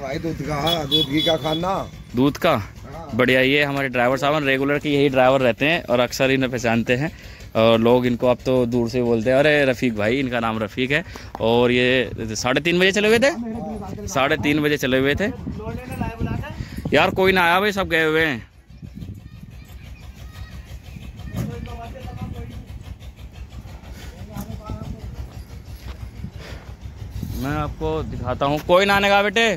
भाई दूध का, दूध घी का खाना, दूध का बढ़िया। ये हमारे ड्राइवर साहब रेगुलर के यही ड्राइवर रहते हैं और अक्सर इन्हें पहचानते हैं और लोग इनको अब तो दूर से बोलते हैं अरे रफ़ीक भाई, इनका नाम रफ़ीक है। और ये 3:30 बजे चले हुए थे, 3:30 बजे चले हुए थे यार। कोई ना आया भाई, सब गए हुए हैं। मैं आपको दिखाता हूँ, कोई ना आने का बेटे।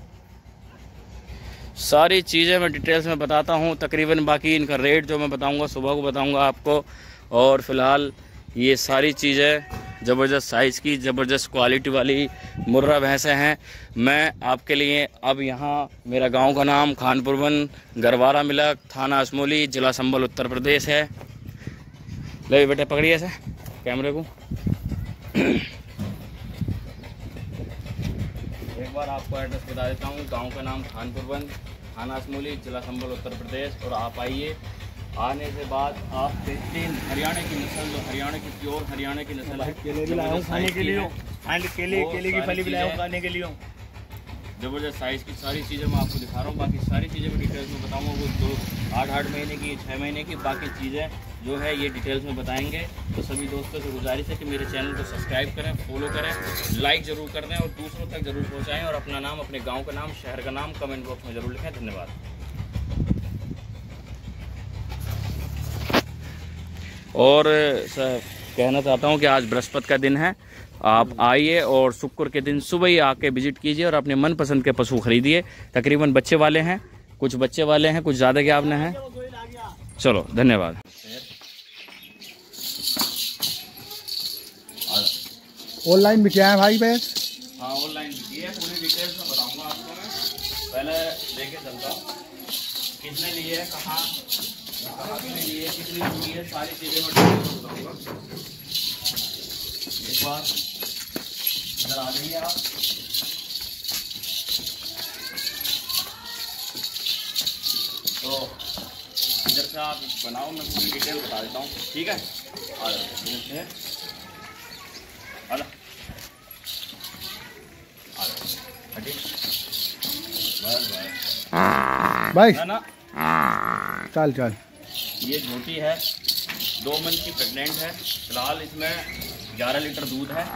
सारी चीज़ें मैं डिटेल्स में बताता हूँ तकरीबन। बाकी इनका रेट जो मैं बताऊँगा सुबह को बताऊँगा आपको। और फ़िलहाल ये सारी चीज़ें ज़बरदस्त साइज़ की, ज़बरदस्त क्वालिटी वाली मुर्रा भैंसें हैं। मैं आपके लिए अब यहाँ, मेरा गांव का नाम खानपुर वन, गरवारा मिलक, थाना असमोली, जिला संबल, उत्तर प्रदेश है। ले बेटे पकड़िए ऐसे कैमरे को। एक बार आपको एड्रेस बता देता हूँ। गांव का नाम खानपुर वन, थाना असमोली, जिला संबल, उत्तर प्रदेश। और आप आइए, आने के बाद आप बेहतरीन हरियाणा की नस्ल, जो हरियाणा की प्योर हरियाणा की नस्ल है, केले भी लाया हूँ खाने के लिए, केले की फली भी लाया हूँ खाने के लिए। ज़बरदस्त साइज़ की सारी चीज़ें मैं आपको दिखा रहा हूँ। बाकी सारी चीज़ें मैं डिटेल्स में बताऊँगा। वो 8 महीने की, 6 महीने की, बाकी चीज़ें जो है ये डिटेल्स में बताएंगे। तो सभी दोस्तों से गुजारिश है कि मेरे चैनल को सब्सक्राइब करें, फॉलो करें, लाइक ज़रूर कर दें और दूसरों तक ज़रूर पहुँचाएँ। और अपना नाम, अपने गाँव का नाम, शहर का नाम कमेंट बॉक्स में ज़रूर लिखें। धन्यवाद। और कहना चाहता हूँ कि आज बृहस्पति का दिन है। आप आइए और शुक्र के दिन सुबह ही आके विजिट कीजिए और अपने मनपसंद के पशु खरीदिए। तकरीबन बच्चे वाले हैं, कुछ बच्चे वाले हैं, कुछ ज़्यादा ज्ञापन हैं। चलो धन्यवाद। ऑनलाइन भी क्या है भाई भैंस? हाँ ऑनलाइन भी है, पूरी डिटेल्स में बताऊँगा आपको। मैं पहले लेके चलता हूँ, कितने लिए है, कहाँ के लिए, कितनी दूरी है, सारी चीज़ें मैं बताऊँगा। एक बार इधर आ जाइए आप। तो इधर से आप बनाओ, मैं पूरी डिटेल बता देता हूँ, ठीक है? आ जाओ, भाई है ना। चल चल। ये झोटी है, 2 मंथ की प्रेग्नेंट है। फिलहाल इसमें 11 लीटर दूध है।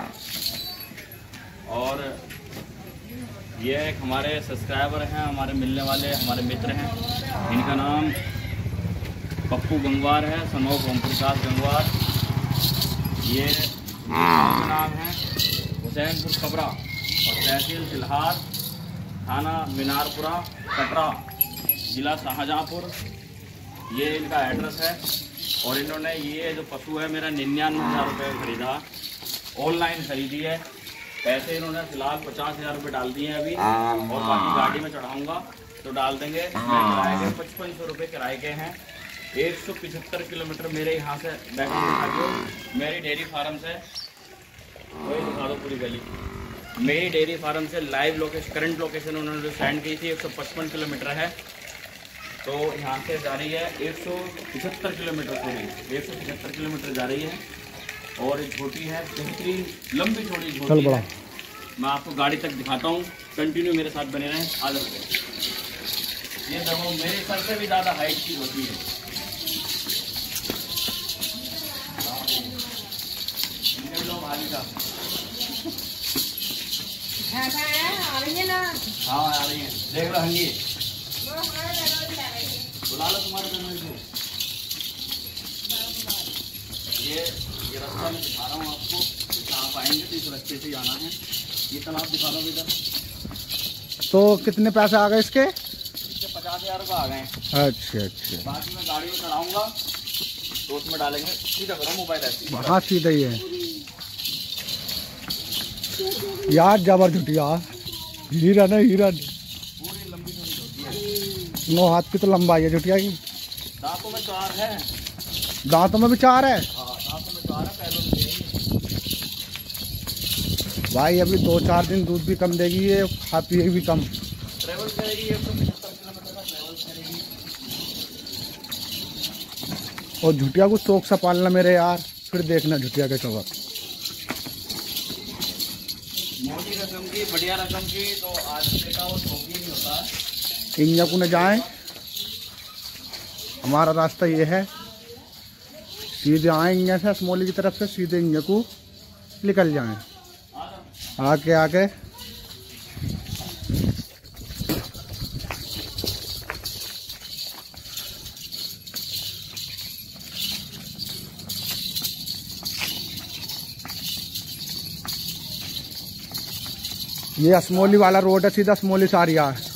और ये एक हमारे सब्सक्राइबर हैं, हमारे मिलने वाले हमारे मित्र हैं। इनका नाम पप्पू गंगवार है, सन ऑफ ओम प्रकाश गंगवार। ये नाम है हुसैनपुर खबरा और तहसील सिलहार, थाना मीनारपुरा, कटरा, जिला शाहजहाँपुर। ये इनका एड्रेस है। और इन्होंने ये जो पशु है मेरा 99,000 रुपये खरीदा, ऑनलाइन खरीदी है। पैसे इन्होंने फिलहाल 50,000 रुपये डाल दिए हैं अभी, और बाकी गाड़ी में चढ़ाऊँगा तो डाल देंगे। किराए के 5500 रुपये किराए के हैं। 175 किलोमीटर मेरे यहाँ से मेरी डेयरी फार्म से, वही दिखा दो पूरी गली। मेरी डेयरी फार्म से लाइव लोकेशन, करंट लोकेशन उन्होंने जो सेंड की थी 155 किलोमीटर है। तो यहाँ से जा रही है 175 किलोमीटर, पूरी 175 किलोमीटर जा रही है। और एक छोटी है, बेहतरीन लंबी छोटी छोटी है। मैं आपको गाड़ी तक दिखाता हूँ, कंटिन्यू मेरे साथ बने रहें। आ जाते हैं। ये देखो मेरे सर से भी ज़्यादा हाइट की होती है। आ रही है ना? हाँ आ रही है, देख लो हंगी, बुला लो तुम्हारे घर में से। ये रास्ता मैं दिखा रहा हूँ आपको, आप आएंगे तो इस रास्ते से जाना है। ये तालाब दिखा दो इधर। तो कितने पैसे आ गए इसके? इसके 50,000 रुपये आ गए हैं। अच्छा अच्छा। बाकी मैं गाड़ी में चढ़ाऊँगा तो उसमें डालेंगे। सीधा करो मोबाइल ऐसे। हाँ सीधा ही है यार, जबर झुटिया हीरा ना हीरा। पूरी लंबी थोड़ी होती है, 9 हाथ की तो लंबाई है झुटिया की। दांतों में 4 है। दांतों में भी 4 है? हाँ दांतों में 4 है, पैरों में 6 भाई अभी 2-4 दिन दूध भी कम देगी, ये खा पिए भी कम। ट्रेवल करेगी 175 किलोमीटर का ट्रेवल करेगी। और झुटिया को शौक सा पालना मेरे यार, फिर देखना झुटिया के चौक। मोटी रकम की, बढ़िया रकम की तो आज देखा वो इंजकू न जाएं। हमारा रास्ता ये है, सीधे आएंगे से असमोली की तरफ से सीधे इंजकू निकल जाएं। आके आके ये असमोली वाला रोड है, सीधा असमोली से आ रहा है।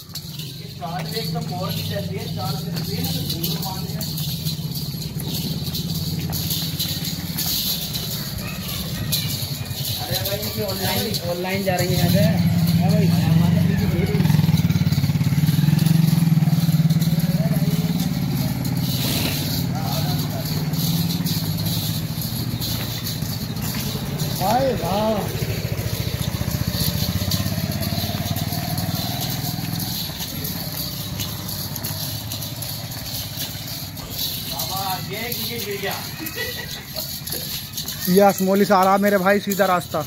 ऑनलाइन जा रही है भाई वाह, ये असमोली से आ रहा मेरे भाई सीधा रास्ता।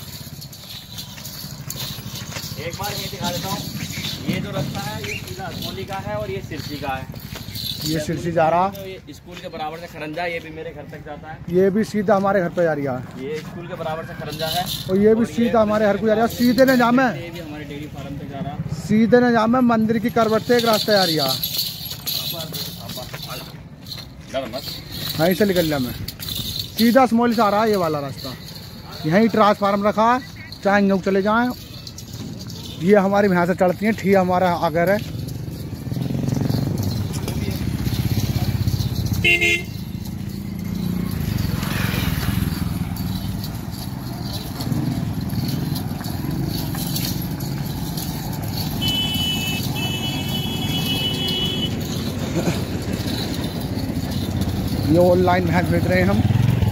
एक बार ये दिखा देता हूँ, ये जो रास्ता है ये सीधा असमोली का है और ये सिरसी का है। ये सिरसी जा रहा, तो ये स्कूल के बराबर से खरंजा, ये भी मेरे घर तक जाता है। ये भी सीधा हमारे घर पे जा रही है। ये स्कूल के बराबर से खरंजा है और ये भी सीधा हमारे घर को जा रहा है। सीधे न जामे, ये भी हमारे डेयरी फार्म तक जा रहा है। सीधे न जामे, मंदिर की करवट से एक रास्ता जा रही है। यहीं से निकल लिया मैं, सीधा असमोली से आ रहा है ये वाला रास्ता। यहीं ट्रांसफार्म रखा है, चाहे चले जाएं। ये हमारी यहाँ से चढ़ती हैं, ठीक हमारा आगर है। ये ऑनलाइन भैंस बेच रहे हैं हम।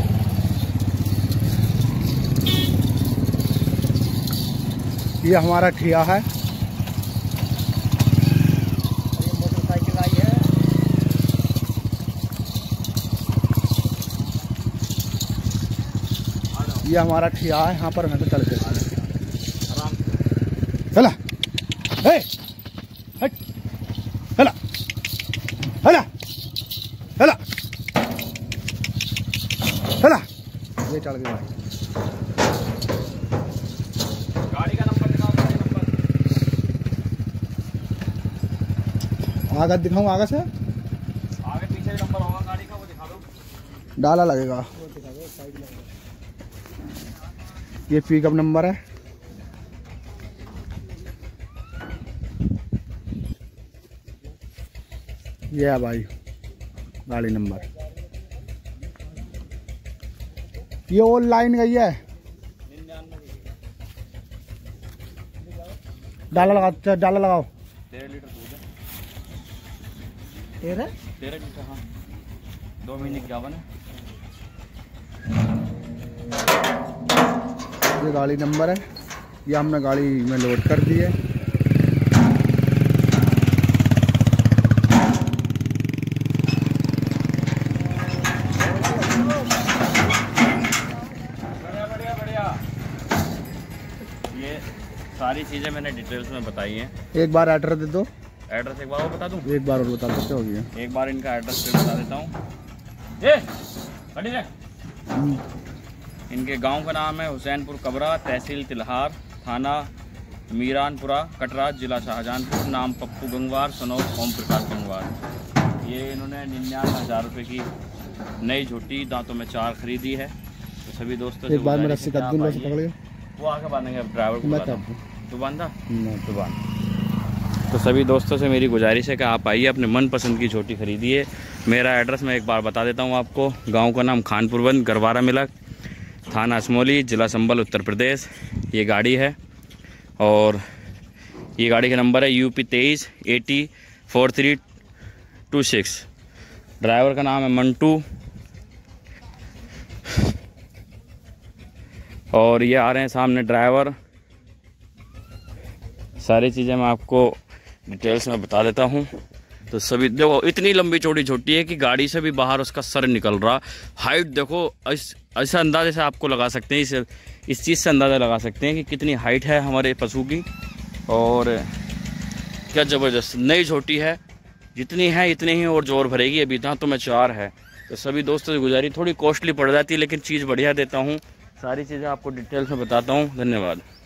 ये हमारा ठिया है। मोटरसाइकिल आई है। ये हमारा ठिया है, यहाँ पर भैंस चलते चला। हे हट, चला चला चला चला। ये चढ़ गया भाई। गाड़ी का नंबर दिखाओ, गाड़ी नंबर। आगे दिखाऊं, आगे से आगे पीछे नंबर होगा गाड़ी का, वो दिखा दो। डाला लगेगा। ये पिकअप नंबर है। ये है भाई गाड़ी नंबर। ये ऑनलाइन गई है। डाला लगाओ, डाला लगाओ। 13 लीटर दूध है। 13 लीटर, हाँ। 2 महीने 51 है। ये गाड़ी नंबर है। ये हमने गाड़ी में लोड कर दी है। सारी चीज़ें मैंने डिटेल्स में बताई हैं। एक बार एड्रेस दे दो। एड्रेस एक बार और बता दूं? एक बार और बता सकते हो गया। एक बार इनका एड्रेस पे बता देता हूँ। ये खड़ी है। इनके गांव का नाम है हुसैनपुर कबरा, तहसील तिलहार, थाना मीरानपुरा, कटरा, जिला शाहजहानपुर। नाम पप्पू गंगवार, सनौत ओम प्रकाश गंगवार। ये इन्होंने 99,000 रुपये की नई झोटी दांतों में 4 खरीदी है। तो सभी दोस्तों एक बार मेरा सिकत दूं, पकड़ गया। वो आगे बांधेंगे, ड्राइवर को बताता हूं। तो बांधा तो बांध। तो सभी दोस्तों से मेरी गुजारिश है कि आप आइए, अपने मनपसंद की झोटी खरीदिए। मेरा एड्रेस मैं एक बार बता देता हूं आपको। गांव का नाम खानपुरबंद, गरवारा मिलक, थाना असमोली, जिला संबल, उत्तर प्रदेश। ये गाड़ी है और ये गाड़ी का नंबर है UP 23 80 4326। ड्राइवर का नाम है मंटू और ये आ रहे हैं सामने ड्राइवर। सारी चीज़ें मैं आपको डिटेल्स में बता देता हूँ। तो सभी देखो, इतनी लंबी चौड़ी झोटी है कि गाड़ी से भी बाहर उसका सर निकल रहा। हाइट देखो, ऐसा अंदाजे से आपको लगा सकते हैं, इस चीज़ से अंदाज़ा लगा सकते हैं कि कितनी हाइट है हमारे पशु की। और क्या ज़बरदस्त नई झोटी है, जितनी है इतनी ही और जोर भरेगी। अभी दांतों में 4 है। तो सभी दोस्तों से गुजारिश, थोड़ी कॉस्टली पड़ जाती है लेकिन चीज़ बढ़िया देता हूँ, सारी चीज़ें आपको डिटेल्स में बताता हूँ। धन्यवाद।